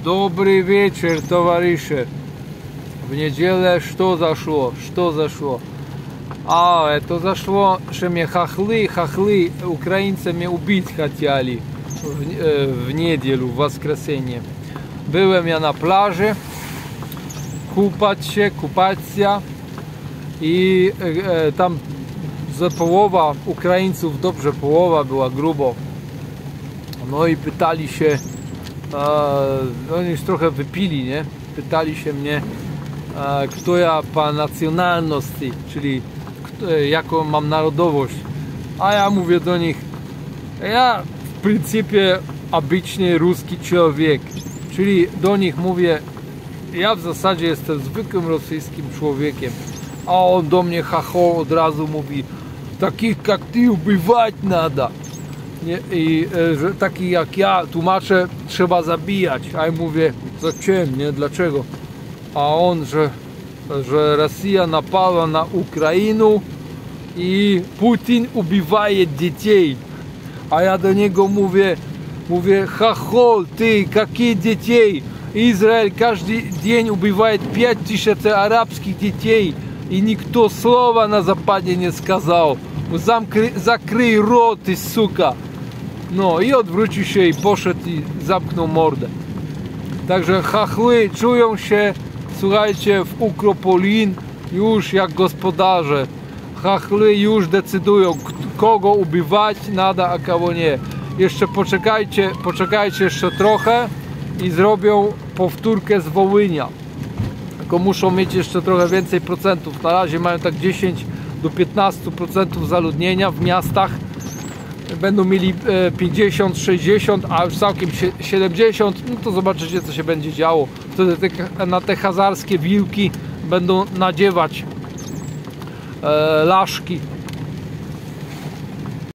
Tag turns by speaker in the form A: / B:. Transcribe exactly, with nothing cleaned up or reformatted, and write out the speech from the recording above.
A: Добрый вечер, товарищи. В неделю что зашло? Что зашло? А, это зашло, что мне хохлы, хохлы украинцами убить хотели в, э, в неделю, в воскресенье. Byłem ja na plaży, kupać się, kupać się i e, tam za połowa Ukraińców, dobrze połowa była grubo. No i pytali się, e, oni już trochę wypili, nie? Pytali się mnie, e, kto ja po nacjonalności, czyli e, jaką mam narodowość. A ja mówię do nich, ja w pryncypie obyczny ruski człowiek. Czyli do nich mówię, ja w zasadzie jestem zwykłym rosyjskim człowiekiem. A on do mnie hacho od razu mówi, takich jak ty ubywać nada. Nie? I że takich jak ja, tłumaczę, trzeba zabijać. A ja mówię, za czym, nie? Dlaczego? A on, że, że Rosja napadła na Ukrainę i Putin ubiwaje dzieci. A ja do niego mówię, Mówię, хохол, ты, какие детей? Израиль каждый день убивает пять тысяч арабских детей. И никто слова на Западе не сказал. Замкry, закрой рот, ты, сука. No i odwrócił się i poszedł i zamknął mordę. Także chachły czują się, słuchajcie, w Ukropolin już jak gospodarze. Chachły już decydują, kogo ubiwać nada, a kogo nie. Jeszcze poczekajcie, poczekajcie jeszcze trochę i zrobią powtórkę z Wołynia. Tylko muszą mieć jeszcze trochę więcej procentów. Na razie mają tak dziesięć do piętnastu procent zaludnienia w miastach. Będą mieli pięćdziesiąt sześćdziesiąt, a już całkiem siedemdziesiąt. No to zobaczycie, co się będzie działo. Wtedy te, na te hazarskie wilki będą nadziewać e, laszki